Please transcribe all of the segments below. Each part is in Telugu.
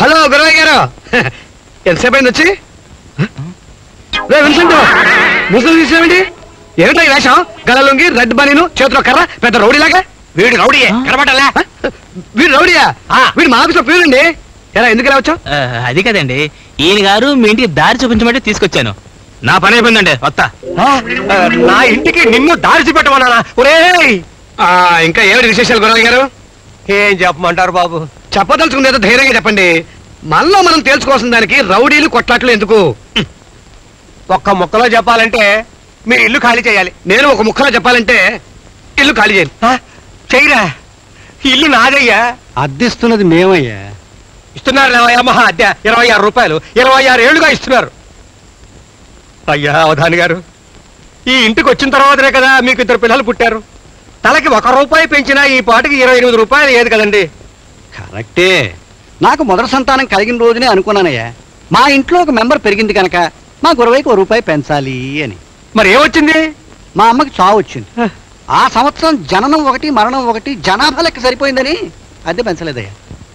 హలో గురవయ్య గారు, ఎంతసేపు అయింది వచ్చి? విన్సెంట్, ముసలు తీసేవండి ఏమిటో ఈ వేషం? గలలుంగి, రెడ్ బనీను, చేతిలో కర్ర, పెద్ద రౌడీలాగా. వీడు రౌడీయే కనబడాలా? వీడు రౌడీయా? వీడు మా ఆఫీస్లో పేరుండి. ఎలా ఎందుకు ఇలా వచ్చావు? అది కదండి, ఈయన గారు మీ ఇంటికి దారి చూపించమంటే తీసుకొచ్చాను. నా పని అయిపోయిందండి, వస్తా. నా ఇంటికి నిన్ను దారి చూపెట్టమన్నా? ఒరేయ్, ఇంకా ఏమిటి విశేషాలు గురవయ్య గారు? ఏం చెప్పమంటారు బాబు? చెప్పదలుచుకుంది ఏదో ధైర్యంగా చెప్పండి. మనలో మనం తేల్చుకోవాల్సిన దానికి రౌడీలు కొట్లాట్లు ఎందుకు? ఒక్క ముక్కలో చెప్పాలంటే మీరు ఇల్లు ఖాళీ చేయాలి. నేను ఒక ముక్కలో చెప్పాలంటే ఇల్లు ఖాళీ చేయాలి. చెయ్యరా, ఇల్లు నాదయ్యా. అద్దెస్తున్నది మేమయ్యా. ఇస్తున్నారు లేవయ్యా, మహా అద్దె 26 రూపాయలు. 26 ఏళ్లుగా ఇస్తున్నారు. అయ్యా అవధాని గారు, ఈ ఇంటికి వచ్చిన తర్వాతనే కదా మీకు 2 పిల్లలు పుట్టారు. తలకి 1 రూపాయి పెంచినా ఈ పాటికి 28 రూపాయలు ఏది కదండి? కరెక్టే. నాకు మొదటి సంతానం కలిగిన రోజునే అనుకున్నానయ్యా, మా ఇంట్లో ఒక మెంబర్ పెరిగింది కనుక మా గురవైకి 1 రూపాయి పెంచాలి అని. మరి ఏమొచ్చింది? మా అమ్మకి చావు వచ్చింది. ఆ సంవత్సరం జననం 1 మరణం 1 జనాభా లెక్క సరిపోయిందని అద్దె పెంచలేదయ్యా.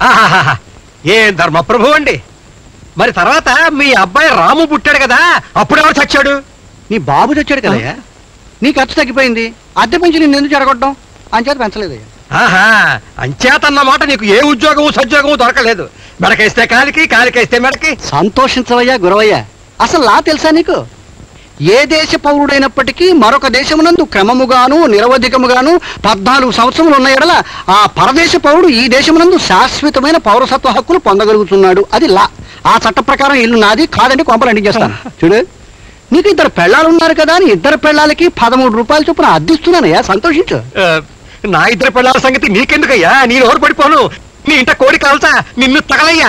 ఏం ధర్మప్రభు అండి. మరి తర్వాత మీ అబ్బాయి రాము పుట్టాడు కదా, అప్పుడెవరు చచ్చాడు? నీ బాబు చచ్చాడు కదయ్యా. నీ ఖర్చు తగ్గిపోయింది, అద్దె పెంచి నిన్ను ఎందుకు చెడగొట్టడం? అంచేత పెంచలేదయ్యా. అంచేతన్నమాట నీకు ఏ ఉద్యోగము సద్యోగము దొరకలేదు. మెడకేస్తే కాలికి, కాలికేస్తే మెడకి. సంతోషించవయ్యా గురవయ్యా. అసలు లా తెలుసా నీకు? ఏ దేశ పౌరుడైనప్పటికీ మరొక దేశమునందు క్రమముగాను నిరవధికముగాను 14 సంవత్సరములు ఉన్న ఎడల ఆ పరదేశ పౌరుడు ఈ దేశమునందు శాశ్వతమైన పౌరసత్వ హక్కులు పొందగలుగుతున్నాడు. అది లా. ఆ చట్ట ప్రకారం ఇల్లు నాది, కాదండి కొంపలు అంటించేస్తాను. చూడు, నీకు 2 పెళ్ళాలు ఉన్నారు కదా అని 2 పెళ్ళాలకి 13 రూపాయల చొప్పున అద్దిస్తున్నానయ్యా, సంతోషించు. నా 2 పెళ్ళాల సంగతి నీకెందుకయ్యా? నేను ఎవరు పడిపోను. నీ ఇంట కోడి కాల్చా, నిన్ను తగలయ్యా.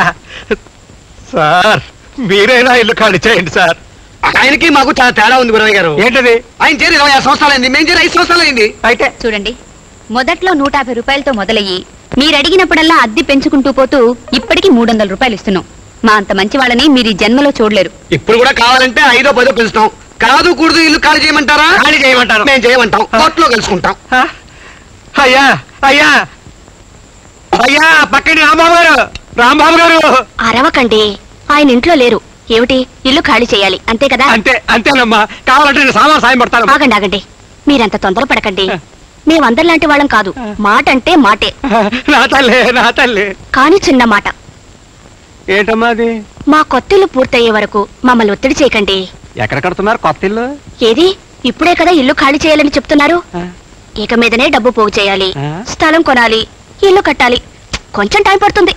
సార్, మీరైనా ఇల్లు ఖాళీ చేయండి సార్. ఆయనకి మాకు చాలా తేడా ఉంది గురవయ్య గారు. ఏంటది? ఆయన చేరి 26 సంవత్సరాలైంది, మేము చేరి 5 సంవత్సరాలైంది. అయితే చూడండి, మొదట్లో 150 రూపాయలతో మొదలయ్యి మీరు అడిగినప్పుడల్లా అద్దె పెంచుకుంటూ పోతూ ఇప్పటికి 300 రూపాయలు ఇస్తున్నాం. మా అంత మంచి వాళ్ళని మీరు ఈ జన్మలో చూడలేరు. ఇప్పుడు కూడా కావాలంటే 5ో 10ో పెంచుతాం. కాదు కూడదు ఇల్లు ఖాళీ చేయమంటారా? ఖాళీ చేయమంటారు, మేము చేయమంటాం. కోర్టులో కలుసుకుంటాం. అయ్యా అయ్యా అయ్యా, పక్కని రాంబాబు గారు, రాంబాబు గారు. అరవకండి, ఆయన ఇంట్లో లేరు. ఏమిటి, ఇల్లు ఖాళీ చేయాలి అంతే కదా? అంతే, అంతేనమ్మా. కావాలంటే నేను సాయం పడతాను. ఆగండి ఆగండి, మీరంత తొందర పడకండి. మేమందరిలాంటి వాళ్ళం కాదు, మాట అంటే మాటే. నా తల్లే, నా తల్లే. కానీ చిన్న మాట. ఏంటమ్మా అది? మా కొత్తిల్లు పూర్తయ్యే వరకు మమ్మల్ని ఒత్తిడి చేయకండి. ఎక్కడ కడుతున్నారు కొత్త ఇల్లు? ఏది, ఇప్పుడే కదా ఇల్లు ఖాళీ చేయాలని చెప్తున్నారు. ఇక మీదనే డబ్బు పోగు చేయాలి, స్థలం కొనాలి, ఇల్లు కట్టాలి. కొంచెం టైం పడుతుంది.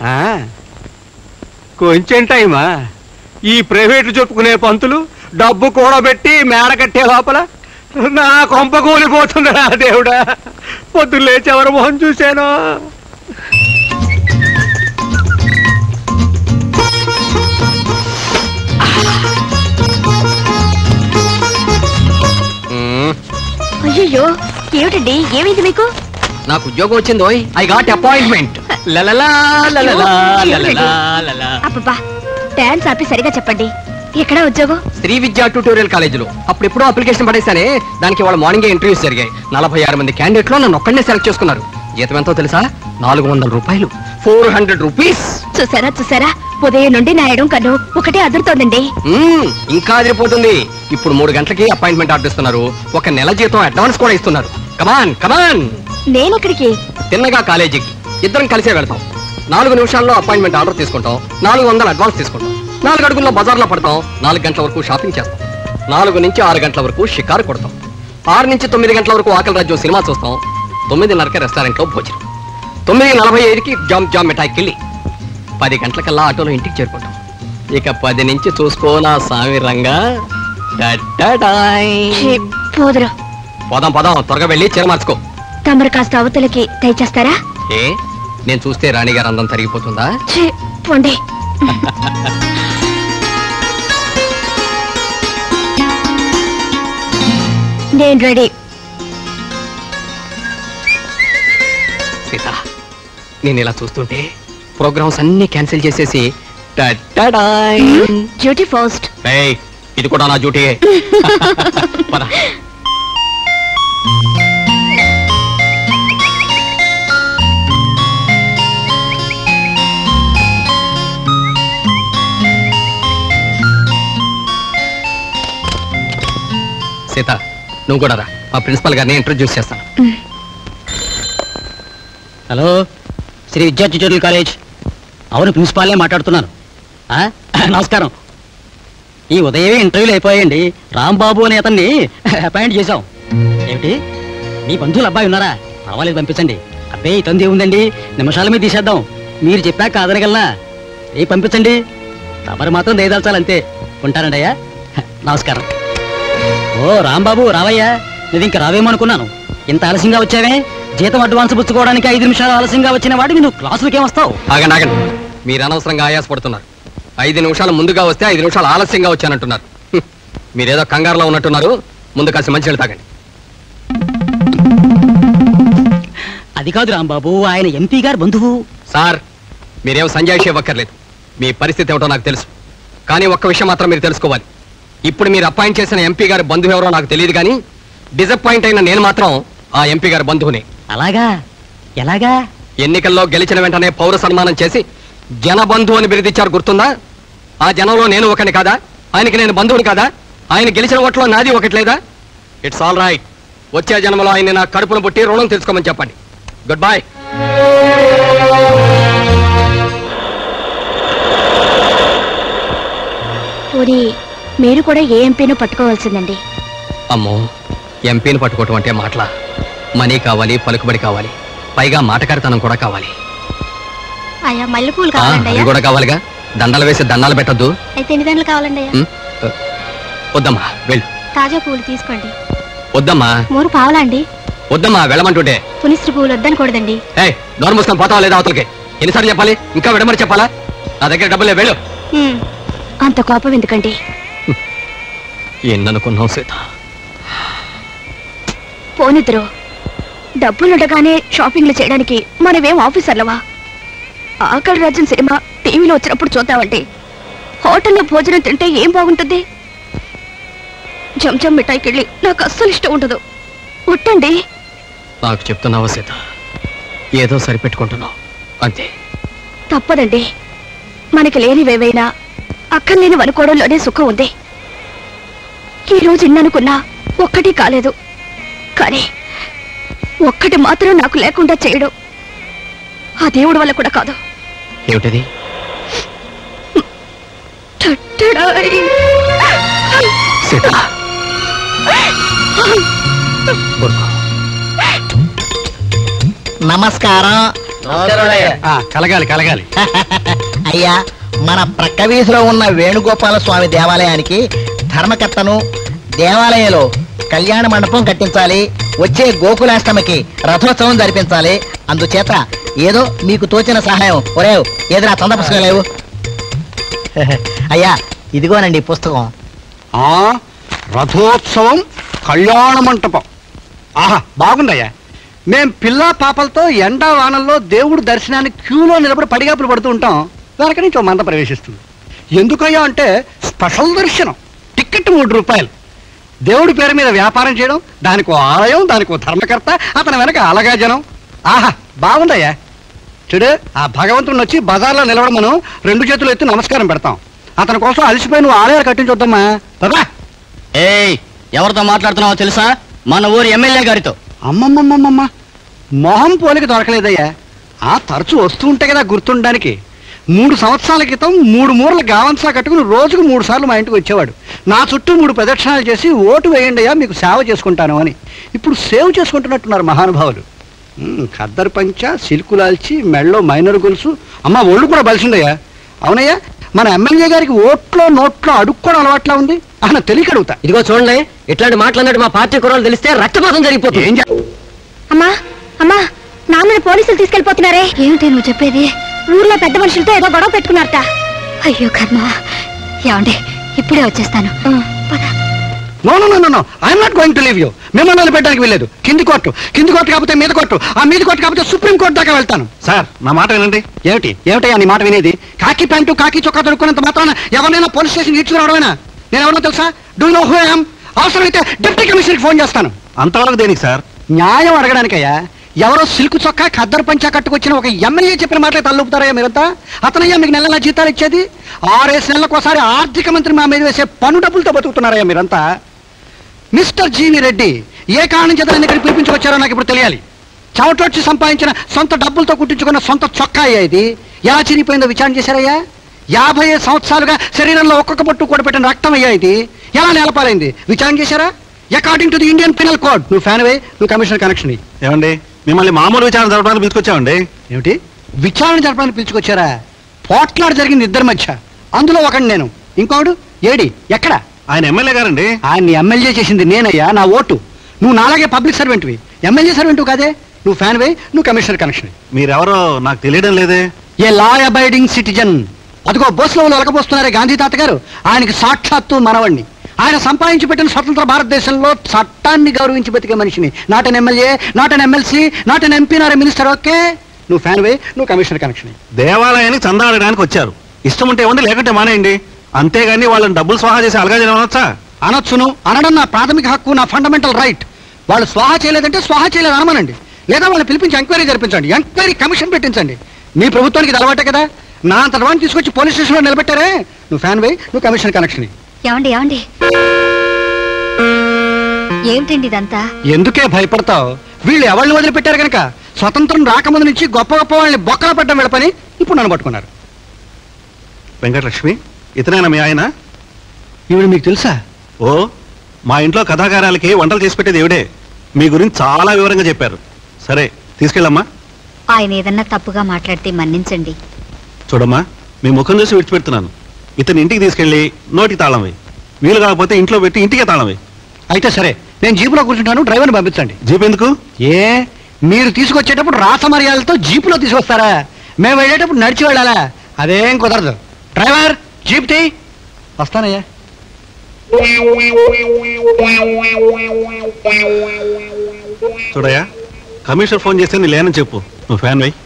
కొంచెం టైమా? ఈ ప్రైవేట్లు చెప్పుకునే పంతులు డబ్బు కూడబెట్టి మేడ కట్టే లోపల నా కొంప కూలిపోతుంది. నా దేవుడా, పొద్దున్న లేచి ఎవరు మొహం చూశాను. అయ్యో, ఏమిటండి, ఏమైంది మీకు? నాకు ఉద్యోగం వచ్చిందో, ఐ గాట్ అపాయింట్మెంట్. అబ్బా, డాన్స్ ఆపి సరిగా చెప్పండి. ఎక్కడ ఉద్యోగం? శ్రీ విద్యా ట్యూటోరియల్ కాలేజీలో. అప్పుడెప్పుడో అప్లికేషన్ పడేసానే, దానికి వాళ్ళ మార్నింగ్ ఇంటర్వ్యూస్ జరిగాయి. 46 మంది క్యాండిడేట్ లో నన్ను ఒక్కడనే సెలెక్ట్ చేసుకున్నారు. జీతం ఎంతో తెలుసా? 400 రూపాయలు, 400 రూపీస్. చూసారా చూసారా, ఉదయం నుండి నా ఎడం కన్ను ఒకటే అదురుతోందండి. ఇంకా అదిరిపోతుంది. ఇప్పుడు 3 గంటలకి అపాయింట్మెంట్ ఆర్డర్ ఇస్తున్నారు. 1 నెల జీతం అడ్వాన్స్ కూడా ఇస్తున్నారు. కమాన్ కమాన్. నేను ఎక్కడికి? తిన్నగా కాలేజీకి. ఇద్దరం కలిసే వెళ్తాం. 4 నిమిషాల్లో అపాయింట్మెంట్ ఆర్డర్ తీసుకుంటాం. 400 అడ్వాన్స్ తీసుకుంటాం. 4 అడుగుల్లో బజార్లో పడతాం. 4 గంటల వరకు షాపింగ్ చేస్తాం. 4 నుంచి 6 గంటల వరకు షికారు కొడతాం. 6 నుంచి 9 గంటల వరకు ఆకలి రాజ్యం సినిమా చూస్తాం. 9:30కి రెస్టారెంట్లో భోజనం. 9:45కి జామ్ మిఠాయి కిల్లి. 10 గంటలకల్లా ఆటోలో ఇంటికి చేరుకుంటాం. ఇక 10 నుంచి చూసుకో నా సామి రంగా. పోదాం త్వరగా వెళ్ళి చీర మార్చుకో. తమరు కాస్త అవతలకి దయచేస్తారా? ఏ, నేను చూస్తే రాణిగారు అందం తరిగిపోతుందా? పోండి. నేను రెడీ. సీత, నేను ఇలా చూస్తుంటే ప్రోగ్రామ్స్ అన్ని క్యాన్సిల్ చేసేసి డ్యూటీ ఫస్ట్. ఇది కూడా నా డ్యూటీ. పద. సీత నువ్వు కూడా రా, మా ప్రిన్సిపల్ గారిని ఇంట్రొడ్యూస్ చేస్తాను. హలో, శ్రీ విద్యా ట్యూటోరియల్ కాలేజ్. అవును, ప్రిన్సిపాల్నే మాట్లాడుతున్నాను. నమస్కారం. ఈ ఉదయమే ఇంటర్వ్యూలు అయిపోయాయండి. రాంబాబు అనే అతన్ని అపాయింట్ చేశాం. ఏమిటి, మీ బంధువులు అబ్బాయి ఉన్నారా? పర్వాలేదు, పంపించండి. అబ్బాయి ఇతంది ఏముందండి, నిమిషాల మీద తీసేద్దాం. మీరు చెప్పాక కాదనగలనా? రేపు పంపించండి. తమరు మాత్రం దయదాల్చాలంతే. ఉంటానండి అయ్యా, నమస్కారం. ఓ రాంబాబు, రావయ్యా. నేను ఇంక రావేమనుకున్నాను. ఇంత ఆలస్యంగా వచ్చావే? జీతం అడ్వాన్స్ పుచ్చుకోవడానికి 5 నిమిషాలు ఆలస్యంగా వచ్చిన వాడికి నువ్వు క్లాసులకేం వస్తావు? ఆగండి, మీరు అనవసరంగా ఆయాసపడుతున్నారు. 5 నిమిషాలు ముందుగా వస్తే 5 నిమిషాలు ఆలస్యంగా వచ్చానంటున్నారు. మీరేదో కంగారులో ఉన్నట్టున్నారు. ముందు కాసి మంచినీళ్ళు తాగండి. అది కాదు రాంబాబు, ఆయన ఎంపీ గారు బంధువు. సార్, మీరేం సంజాయిషి ఇవ్వక్కర్లేదు. మీ పరిస్థితి ఏమిటో నాకు తెలుసు. కానీ ఒక్క విషయం మాత్రం మీరు తెలుసుకోవాలి. ఇప్పుడు మీరు అపాయింట్ చేసిన ఎంపీ గారి బంధువు ఎవరో నాకు తెలియదు, కానీ డిసప్పాయింట్ అయిన నేను మాత్రం ఆ ఎంపీ గారి బంధువుని. అలాగా? ఎలాగా? ఎన్నికల్లో గెలిచిన వెంటనే పౌర సన్మానం చేసి జనబంధువు అని బిరుదిచ్చారు, గుర్తుందా? ఆ జనంలో నేను ఒకని కాదా? ఆయనకి నేను బంధువుని కాదా? ఆయన గెలిచిన ఓట్లో నాది ఒకటి లేదా? It's all right. వచ్చే జన్మలో ఆయన నా కడుపును పుట్టి రుణం తెలుసుకోమని చెప్పండి. Good bye. పోనీ మీరు కూడా ఏ ఎంపీను పట్టుకోవాల్సిందండి. అమ్మో, ఎంపీని పట్టుకోవటం అంటే మాటలా? మనీ కావాలి, పలుకుబడి కావాలి, పైగా మాటకారితనం కూడా కావాలి. ఆయా మల్లెపూలు అది కూడా కావాలిగా. దండలు వేసి దండాలు పెట్టద్దు. అయితే ఎన్ని దండలు కావాలండి? వద్దమ్మా, వెళ్ళు. తాజా పువ్వులు తీసుకోండి. వద్దమ్మా. 3 పావులండి. వద్దమ్మా, వెళ్ళమంటుంటే. పునిస్త్రీ పువ్వులు వద్దనకూడదండి. నోరు మూసుకొని పోతావా లేదా అవతలకి? ఎన్నిసార్లు చెప్పాలి? ఇంకా విడమని చెప్పాలా? నా దగ్గర డబ్బులే, వెళ్ళు. అంత కోపం ఎందుకండి? ఎన్ననుకున్నావు సీత? పోనిద్దరు. డబ్బులుండగానే షాపింగ్లు చేయడానికి మనమేం ఆఫీసర్లవా? ఆకలి రాజ్యం సినిమా టీవీలో వచ్చినప్పుడు చూద్దామండి. హోటల్లో భోజనం తింటే ఏం బాగుంటుంది? జంజం మిఠాయికెళ్ళి నాకు అస్సలు ఇష్టం ఉండదు. ఉట్టండి. నాకు చెప్తున్నావా సీత? ఏదో సరిపెట్టుకుంటున్నావు అంతే. తప్పదండి. మనకి లేనివేవైనా అక్కర్లేని అనుకోవడంలోనే సుఖం ఉంది. ఈ రోజు ఇన్ననుకున్నా ఒక్కటి కాలేదు, కానీ ఒక్కటి మాత్రం నాకు లేకుండా చేయడం ఆ దేవుడి వల్ల కూడా కాదు. ఏమిటది? సీత, నమస్కారం. కలగాలి కలగాలి. అయ్యా, మన ప్రక్క వీధిలో ఉన్న వేణుగోపాల స్వామి దేవాలయానికి ధర్మకర్తను, దేవాలయంలో కళ్యాణ మండపం కట్టించాలి. వచ్చే గోకులాష్టమికి రథోత్సవం జరిపించాలి. అందుచేత ఏదో మీకు తోచిన సహాయం. ఒరేవ్, ఏదైనా తొందర పుస్తకం లేవు? అయ్యా, ఇదిగోనండి పుస్తకం. రథోత్సవం, కళ్యాణ మంటపం. ఆహా, బాగుందయ్యా. మేం పిల్ల పాపలతో ఎండా వానల్లో దేవుడు దర్శనానికి క్యూలో నిలబడి పడిగాపులు పడుతూ ఉంటాం. వెనక నుంచి ఓ మంద ప్రవేశిస్తుంది. ఎందుకయ్యా అంటే స్పెషల్ దర్శనం, టికెట్ 3 రూపాయలు. దేవుడి పేరు మీద వ్యాపారం చేయడం, దానికో ఆలయం, దానికో ధర్మకర్త, అతని వెనక అలగా జనం. ఆహా, బాగుందయ్యా. చూడు, ఆ భగవంతుడిని వచ్చి బజార్లో నిలబడి మనం 2 చేతులు ఎత్తి నమస్కారం పెడతాం. అతని కోసం అలసిపోయి నువ్వు ఆలయాలు కట్టించొద్దమ్మా. బాబా, ఏయ్, ఎవరితో మాట్లాడుతున్నావో తెలుసా? మన ఊరు ఎమ్మెల్యే గారితో. అమ్మమ్మమ్మమ్మ, మొహం పోలిక దొరకలేదయ్యా. తరచూ వస్తూ ఉంటే కదా గుర్తుండడానికి. 3 సంవత్సరాల క్రితం 3 మూరల గావంసా కట్టుకుని రోజుకు 3 సార్లు మా ఇంటికి వచ్చేవాడు. నా చుట్టూ 3 ప్రదక్షిణాలు చేసి ఓటు వేయండి అయ్యా, మీకు సేవ చేసుకుంటాను అని. ఇప్పుడు సేవ్ చేసుకుంటున్నట్టున్నారు మహానుభావులు. ఖద్దరు పంచ, సిల్కులాల్చి, మెళ్ళో మైనర్ గొలుసు. అమ్మ, ఒళ్ళు కూడా బలిసిందయ్యా. అవునయ్యా, మన ఎమ్మెల్యే గారికి ఓట్లో నోట్లో అడుక్కోవడం అలవాట్లా ఉంది. ఆయన తెలియక అడుగుతా. ఇదిగో చూడండి, ఇట్లాంటి మాట్లాడినట్టు మా పార్టీ కుర్రాళ్ళు తెలిస్తే రక్తపాతం జరిగిపోతుంది. ఏం అమ్మా అమ్మా, నా మీద పోలీసులు తీసుకెళ్లిపోతున్నారే. ఏమిటి నువ్వు చెప్పేది? ఊర్లో పెద్ద మనుషులతో ఏదో గొడవ పెట్టుకున్నారట. అయ్యో కర్మ. ఏమండి, ఇప్పుడే వచ్చేస్తాను. No no no no, I'm not going to leave you. మిమ్మల్ని వదిలిపెట్టడానికి వెళ్ళలేదు. కింది కోర్టు కాకపోతే మీద కోర్టు, ఆ మీద కోర్టు కాకపోతే సుప్రీం కోర్టు దాకా వెళ్తాను. సార్, నా మాట వినండి. ఏమిటయ్యా నీ మాట వినేది? కాకి ప్యాంటు, కాకి చొక్కా దొరుకున్నంత మాత్రాన ఎవరైనా పోలీస్ స్టేషన్ ఈడ్చుకురావడమేనా? నేను ఎవరో తెలుసా? Do know who I am? అవసరమైతే డిప్యూటీ కమిషనర్కి ఫోన్ చేస్తాను. అంతవరకు దేనికి సార్? న్యాయం అడగడానికయ్యా. ఎవరో సిల్కు చొక్కా, ఖద్దరు పంచా కట్టుకొచ్చిన ఒక ఎమ్మెల్యే చెప్పిన మాటలే తల్లుపుతారయ్యా మీరంతా? అతనయ్యా మీకు నెల జీతాలు ఇచ్చేది? 6 నెలలకోసారి ఆర్థిక మంత్రి మా మీద వేసే పన్ను డబ్బులతో బతుకుతున్నారయ్యా మీరంతా. మిస్టర్ జీవి రెడ్డి ఏ కారణం చేత నన్ను ఇక్కడ పిలిపించుకొచ్చారో నాకు ఇప్పుడు తెలియాలి. చెమటొచ్చి సంపాదించిన సొంత డబ్బులతో కుట్టించుకున్న సొంత చొక్కా అయ్యా ఇది. ఎలా చిరిగిపోయిందో విచారణ చేశారయ్యా? 50 సంవత్సరాలుగా శరీరంలో ఒక్కొక్క పొట్టు కూడబెట్టిన రక్తం అయ్యా ఇది. ఎలా నేలపాలైంది విచారణ చేశారా? According to the Indian penal code. నువ్వు ఫ్యాన్వే, నువ్వు కమిషనర్ కనెక్షన్. ఏమండి మిమ్మల్ని మామూలు విచారణ జరపడానికి పిలుచుకొచ్చామండి. ఏమిటి విచారణ జరపడానికి పిలుచుకొచ్చారా? పోట్లాట జరిగింది ఇద్దరి మధ్య, అందులో ఒకటి నేను, ఇంకోడు ఏడి ఎక్కడ? ఆయన ఎమ్మెల్యే గారండి. ఆయన్ని ఎమ్మెల్యే చేసింది నేనయ్యా, నా ఓటు. నువ్వు నాలాగే పబ్లిక్ సర్వెంట్వి, ఎమ్మెల్యే సర్వెంట్ కాదే. నువ్వు ఫ్యాన్వే, నువ్వు కమిషనర్ కనెక్షన్. మీరెవరో నాకు తెలియడం లేదే. A law abiding citizen. అదిగో బోస్లో ఒలకపోస్తున్నారే గాంధీ తాత గారు, ఆయనకి సాక్షాత్తు మనవణ్ణి. ఆయన సంపాదించి పెట్టిన స్వతంత్ర భారతదేశంలో చట్టాన్ని గౌరవించి బతికే మనిషిని. Not an MLA, not an MLC, not an MP, not minister. Okay, నువ్వు ఫ్యాన్వే, నువ్వు కమిషనర్ కనెక్షన్. దేవాలయానికి చందా ఆడడానికి వచ్చారు. ఇష్టం ఉంటే ఇవ్వండి, లేకుంటే మానేయండి. అంతేగాని వాళ్ళని డబ్బులు స్వాహా చేసి అలగాజనం అనొచ్చా? అనొచ్చును. అనడం నా ప్రాథమిక హక్కు, నా ఫండమెంటల్ రైట్. వాళ్ళు స్వాహా చేయలేదంటే స్వాహా చేయలేదు అనమనండి, లేదా వాళ్ళు పిలిపించి ఎంక్వైరీ జరిపించండి, ఎంక్వైరీ కమిషన్ పెట్టించండి. మీ ప్రభుత్వానికి ఇది అలవాటే కదా. నా అంతటి తీసుకొచ్చి పోలీస్ స్టేషన్లో నిలబెట్టారే. నువ్వు ఫ్యాన్వే, నువ్వు కమిషనర్ కనెక్షన్. ఏమండి ఏమండి, ఏమిటండి ఇదంతా? ఎందుకే భయపడతావు? వీళ్ళు ఎవరిని వదిలిపెట్టారు కనుక స్వతంత్రం రాకముందు నుంచి గొప్ప గొప్ప వాళ్ళని బొక్కల పడ్డం వెళ్ళపని ఇప్పుడు నన్ను పట్టుకున్నారు. వెంకటలక్ష్మి ఇతనేనా మీ ఆయన? ఈవిడ మీకు తెలుసా? ఓ, మా ఇంట్లో కథాకారాలకి వంటలు చేసి పెట్టేది ఈవిడే. మీ గురించి చాలా వివరంగా చెప్పారు. సరే తీసుకెళ్ళమ్మా. ఆయన ఏదన్నా తప్పుగా మాట్లాడితే మన్నించండి. చూడమ్మా, మీ ముఖం చూసి విడిచిపెడుతున్నాను. ఇతని ఇంటికి తీసుకెళ్ళి నోటికి తాళం వేయి. వీలు కాకపోతే ఇంట్లో పెట్టి ఇంటికే తాళం వేయి. అయితే సరే, నేను జీపులో కూర్చుంటాను, డ్రైవర్ని పంపించండి. జీప్ ఎందుకు? ఏ, మీరు తీసుకొచ్చేటప్పుడు రాసమర్యాలతో జీపులో తీసుకొస్తారా? మేము వెళ్ళేటప్పుడు నడిచి వెళ్ళాలా? అదేం కుదరదు. డ్రైవర్, జీప్ తీ. వస్తానయ్యా. చూడయ్యా, కమిషనర్ ఫోన్ చేస్తే నీ లేనని చెప్పు. నువ్వు ఫ్యాన్ వై.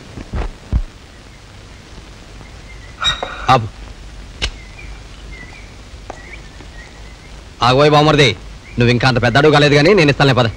ఆగోయ్ బామర్ది, నువ్వు ఇంకా అంత పెద్ద అడుగు కాలేదు కానీ నేను ఇస్తానులే, పద.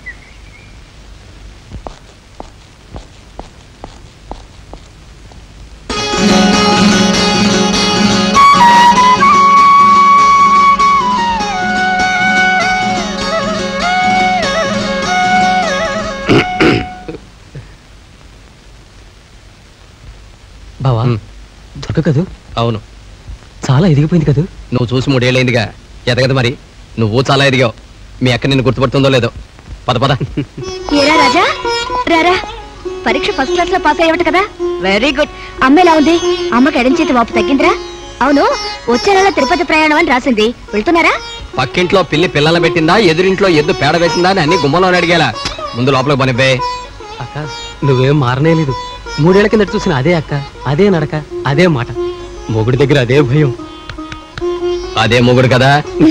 బావా దొరక కదూ? అవును, చాలా ఎదిగిపోయింది కదూ? నువ్వు చూసి 3 ఏళ్ళైందిగా, ఎదగదు మరి. నువ్వు చాలా ఎదిగావు. మీ అక్క నిన్ను గుర్తుపడుతుందో లేదో. పద పద. ఏరా రాజా, రారా. పరీక్ష ఫస్ట్ క్లాస్ లో పాస్ అయ్యవట కదా? Very good. అమ్మ ఎలా ఉంది? అమ్మకి ఎడం చేతి వాపు తగ్గిందిరా? అవును, వచ్చే నెల తిరుపతి ప్రయాణం అని రాసింది, వెళ్తున్నారా? పక్కింట్లో పిల్లి పిల్లలు పెట్టిందా, ఎదురింట్లో ఎద్దు పేడ వేసిందా అని అన్ని గుమ్మంలో అడిగేలా. ముందు లోపలికి పనిపే. అక్క నువ్వేం మారనేలేదు. 3 ఏళ్ల కింద చూసిన అదే అక్క, అదే నడక, అదే మాట. మొగుడి దగ్గర అదే భయం. అదే మొగుడు కదా.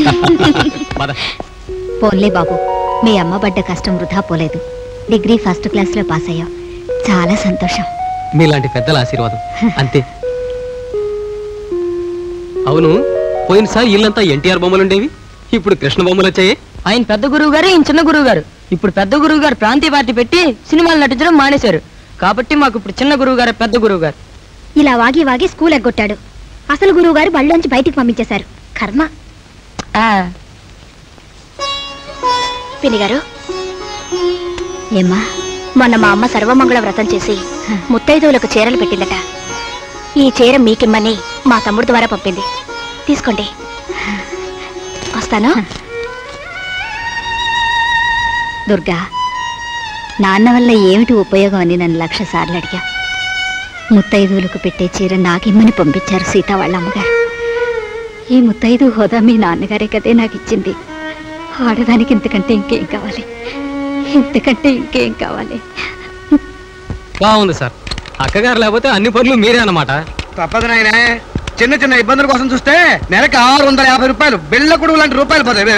పోన్లే బాబు, మీ అమ్మ పడ్డ కష్టం వృధా పోలేదు. డిగ్రీ ఫస్ట్ క్లాస్ లో పాస్ అయ్యావు, చాలా సంతోషం. మీలాంటి పెద్దల ఆశీర్వాదం అంతే. అవును, పోయినసారి ఇల్లంతా ఎన్టీఆర్ బొమ్మలుండేవి, ఇప్పుడు కృష్ణ బొమ్మలు వచ్చాయి. ఆయన పెద్ద గురువు గారు, ఈయన చిన్న గురువు గారు. ఇప్పుడు పెద్ద గురువు గారు ప్రాంతీయ పార్టీ పెట్టి సినిమాలు నటించడం మానేశారు. కాబట్టి మాకు ఇప్పుడు చిన్న గురువు గారు, పెద్ద గురువు గారు. ఇలా వాగి వాగి స్కూల్ ఎగ్గొట్టాడు. అసలు గురువు గారు బళ్ళలోంచి బయటికి పంపించేశారు. కర్మ. పిన్ని గారు, ఏమ్మా, మొన్న మా అమ్మ సర్వమంగళ వ్రతం చేసి ముత్తైదువులకు చీరలు పెట్టిందట. ఈ చీర మీకిమ్మని మా తమ్ముడు ద్వారా పంపింది, తీసుకోండి. వస్తాను. దుర్గా, నాన్న వల్ల ఏమిటి ఉపయోగం అని నన్ను 1,00,000 సార్లు అడిగా. ముత్తైదువులకు పెట్టే చీర నాకిమ్మని పంపించారు సీత వాళ్ళ అమ్మగారు. ఈ ముత్తైదు హోదా మీ నాన్నగారే కదే నాకు ఇచ్చింది. ఆడదానికి ఇంతకంటే ఇంకేం కావాలి? ఇంతకంటే ఇంకేం కావాలి? బాగుంది సార్. అక్కగారు లేకపోతే అన్ని పనులు మీరే అన్నమాట. తప్పదు నాయన, చిన్న చిన్న ఇబ్బందుల కోసం చూస్తే నెలకి 650 రూపాయలు బిళ్ళ కొడుకు లాంటి రూపాయలు పోతాయి.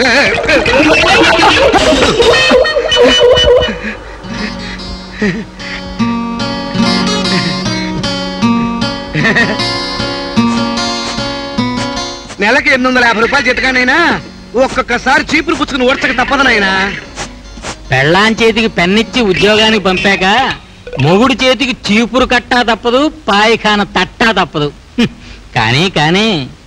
నెలకి 850 రూపాయలు జీతగానైనా ఒక్కొక్కసారి చీపురు పుచ్చుకుని ఓడ్చక తప్పదు నాయనా. పెళ్ళాం చేతికి పెన్నిచ్చి ఉద్యోగానికి పంపాక మొగుడు చేతికి చీపురు కట్టా తప్పదు, పాయిఖాన తట్టా తప్పదు. కానీ